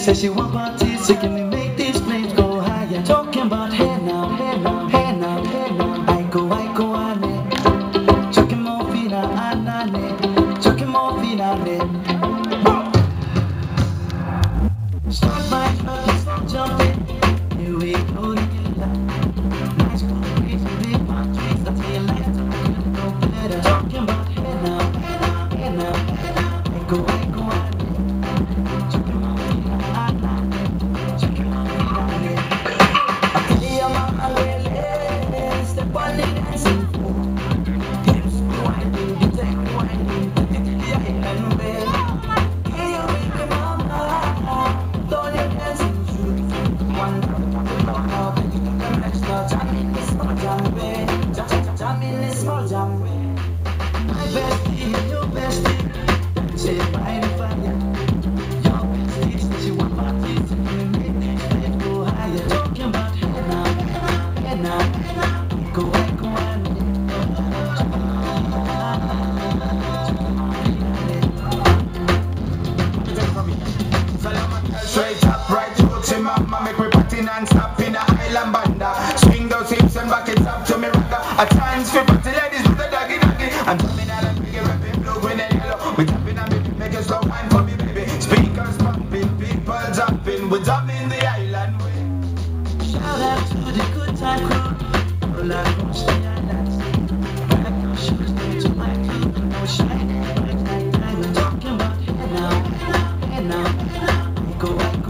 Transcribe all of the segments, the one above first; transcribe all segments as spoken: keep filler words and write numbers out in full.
Says she want parties, so can we make these flames go higher? Talking about hey now, hey now, hey now, hey now. I go, I go, ane. Chucking morphina, anane. Chucking morphina, ane. Start my truck and start jumping. Here we go together. Nice cool breeze, big palm trees. I feel like I don't know better. Talking about hey now, hey now, hey now, hey now. I go, I go, ane. Chucking morphina, anane. Chucking morphina, ane. I tell you, mama, really, step on the dancing floor. Hips grinding, you take grinding, take it to the island way. Hey, you baby mama, throw your dancing shoes. One drop, now, take it to the next now. Jam in this small jam way, jam, jam, jam in this small jam way. My bestie, your bestie, dancing by the fire. Your bestie says you want parties, and you make things flames go higher. Talking about hey now, hey now, hey now. Go, go, go, Straight up, right hooks in mama, make me party non-stop in a island banda. Swing those hips and back it up to me ragga. A chance for party ladies with the doggy doggy. I'm jumping out and biggie rapping blue, green and yellow. We tapping and baby, make a slow wine for me baby. Speakers pumping, people jumping, we jumping the island way. shout out to the good time crew. All across the island. Back your shoes to my crew. No shine, right night time. I'm talking about hey now, hey now, hey now. Go, go, go,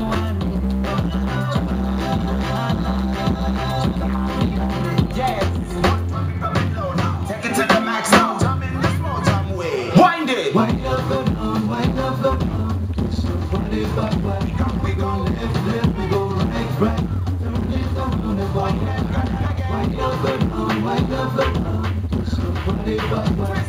Yes, take it to the max now. Jump in the small jam way. Wind it. wind up, go down, wind up, go down. Somebody back, back. We go left, left, we go right, right. Turn it down, turn it back, wind up, go down, wind up, go down. Somebody back, back.